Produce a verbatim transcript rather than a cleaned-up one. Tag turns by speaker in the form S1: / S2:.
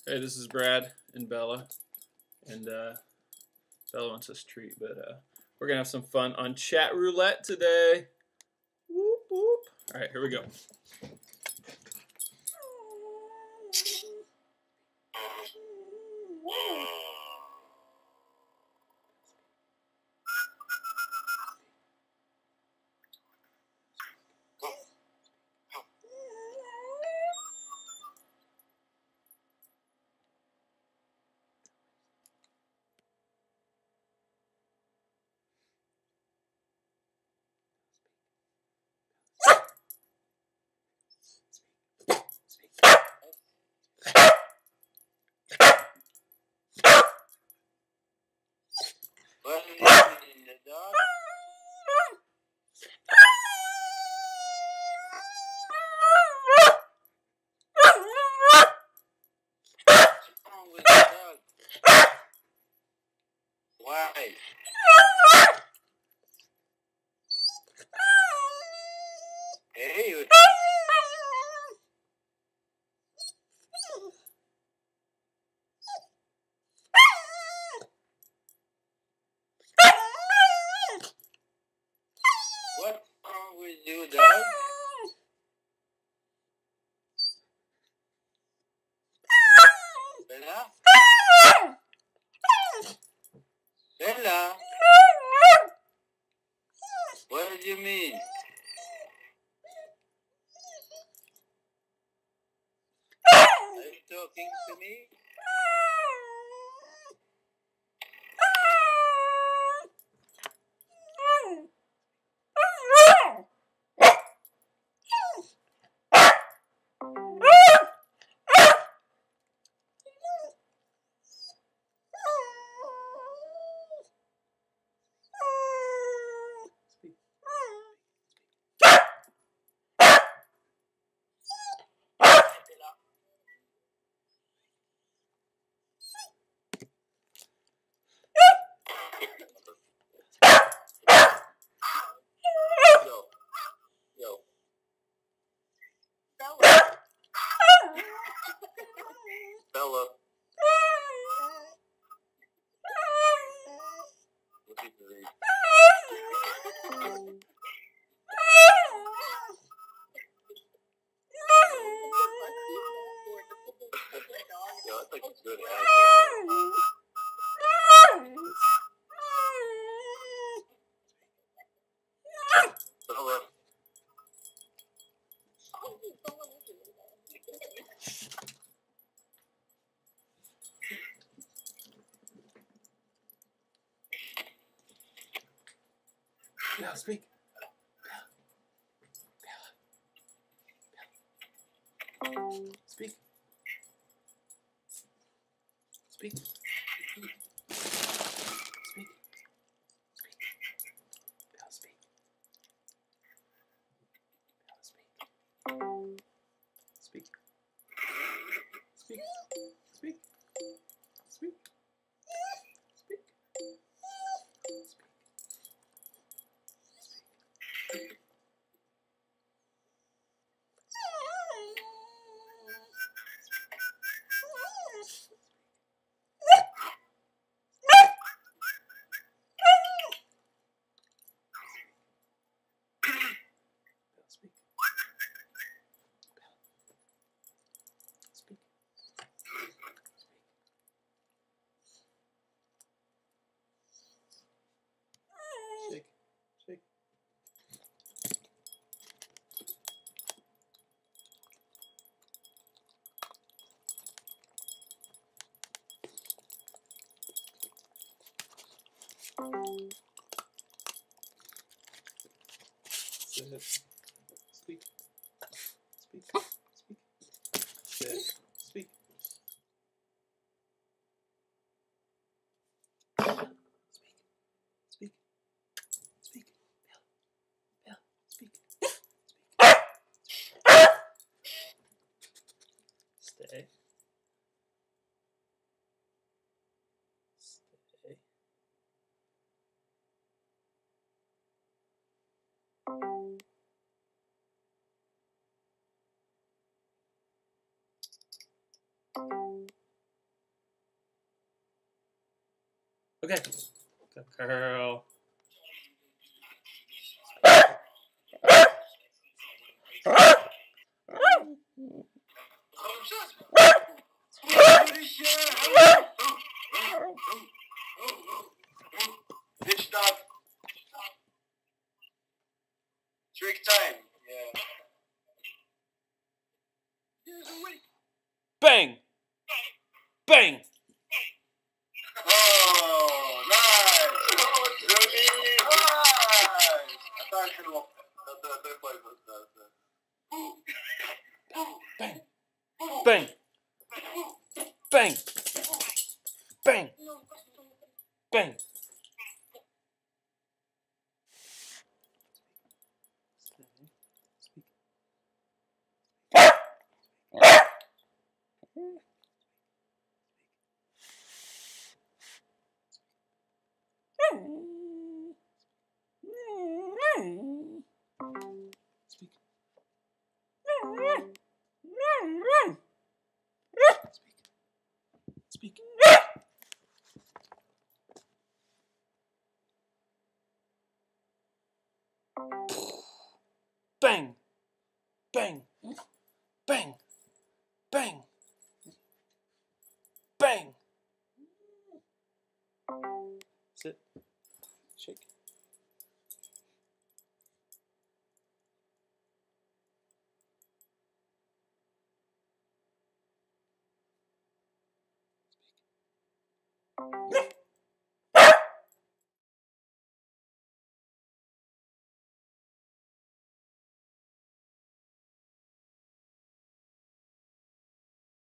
S1: Hey, this is Brad and Bella, and uh, Bella wants us a treat, but uh, we're gonna have some fun on chat roulette today. Whoop whoop! All right, here we go.
S2: What are you doing, the dog? What's wrong with the dog? Why? Hey, what's wrong with you, dog? Bella? Bella? What do you mean? Are you talking to me? Yo. Yo. Bella. Bella. What is it? Yo, that's like a good ass. Bella.
S1: Yeah, speak. Speak. Speak. Speak. Speak. Bella, speak. Bella, speak. Speak. Speak. Speak. Speak. Speak. Shake, shake. Sit. Speak. Speak. Speak. Sit. Speak. Speak. Speak. Bella. Bella. Speak. Stay. Stay. Okay. Good girl.
S2: Bitch dog. Trick time. Yeah.
S1: Bang! Bang!
S2: Oh, nice. Really nice. I thought I could walk. That that play was
S1: Bang! Bang! Bang! Bang! Bang! Speak. Speak. Bang! Bang! Bang! Bang! Bang! Sit. Shake. Speak.